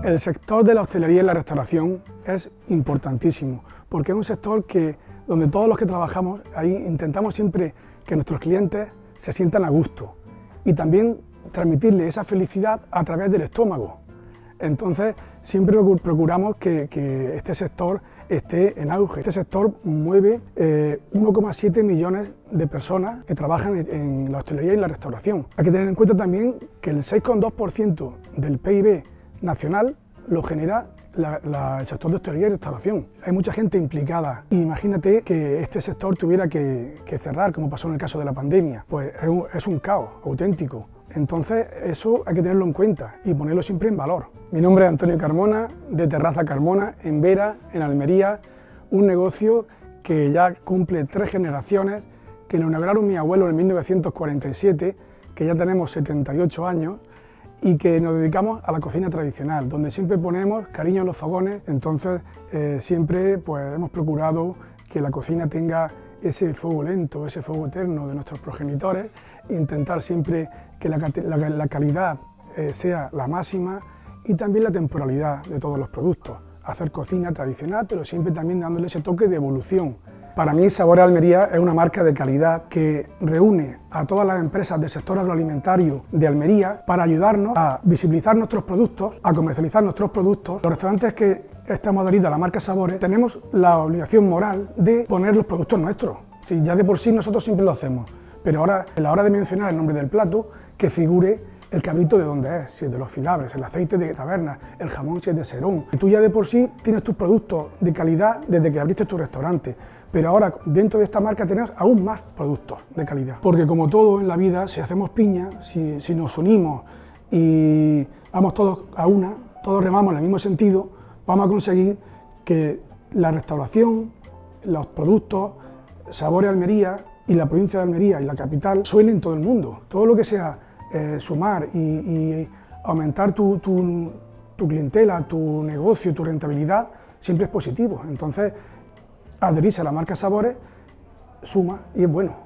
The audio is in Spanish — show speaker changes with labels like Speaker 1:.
Speaker 1: El sector de la hostelería y la restauración es importantísimo, porque es un sector donde todos los que trabajamos ahí intentamos siempre que nuestros clientes se sientan a gusto y también transmitirle esa felicidad a través del estómago. Entonces siempre procuramos que este sector esté en auge. Este sector mueve 1,7 millones de personas que trabajan en la hostelería y la restauración. Hay que tener en cuenta también que el 6,2% del PIB nacional lo genera el sector de hostelería y restauración. Hay mucha gente implicada. Imagínate que este sector tuviera que cerrar, como pasó en el caso de la pandemia. Pues es un caos auténtico. Entonces eso hay que tenerlo en cuenta y ponerlo siempre en valor. Mi nombre es Antonio Carmona, de Terraza Carmona, en Vera, en Almería, un negocio que ya cumple 3 generaciones, que lo inauguraron mi abuelo en 1947, que ya tenemos 78 años, y que nos dedicamos a la cocina tradicional, donde siempre ponemos cariño en los fogones. Entonces siempre pues, hemos procurado que la cocina tenga ese fuego lento, ese fuego eterno de nuestros progenitores, intentar siempre que la calidad sea la máxima y también la temporalidad de todos los productos. Hacer cocina tradicional, pero siempre también dándole ese toque de evolución. Para mí, Sabores Almería es una marca de calidad que reúne a todas las empresas del sector agroalimentario de Almería para ayudarnos a visibilizar nuestros productos, a comercializar nuestros productos. Los restaurantes que estamos adheridos a la marca Sabores tenemos la obligación moral de poner los productos nuestros. Si ya de por sí nosotros siempre lo hacemos, pero ahora, a la hora de mencionar el nombre del plato, que figure el cabrito de dónde es, si es de Los Filabres, el aceite de Taberna, el jamón si es de Serón. Tú ya de por sí tienes tus productos de calidad desde que abriste tu restaurante, pero ahora dentro de esta marca tenemos aún más productos de calidad. Porque como todo en la vida, si hacemos piña, si nos unimos y vamos todos a una, todos remamos en el mismo sentido, vamos a conseguir que la restauración, los productos, Sabores Almería y la provincia de Almería y la capital suenen en todo el mundo. Todo lo que sea sumar y aumentar tu clientela, tu negocio, tu rentabilidad, siempre es positivo. Entonces, adherirse a la marca Sabores suma y es bueno.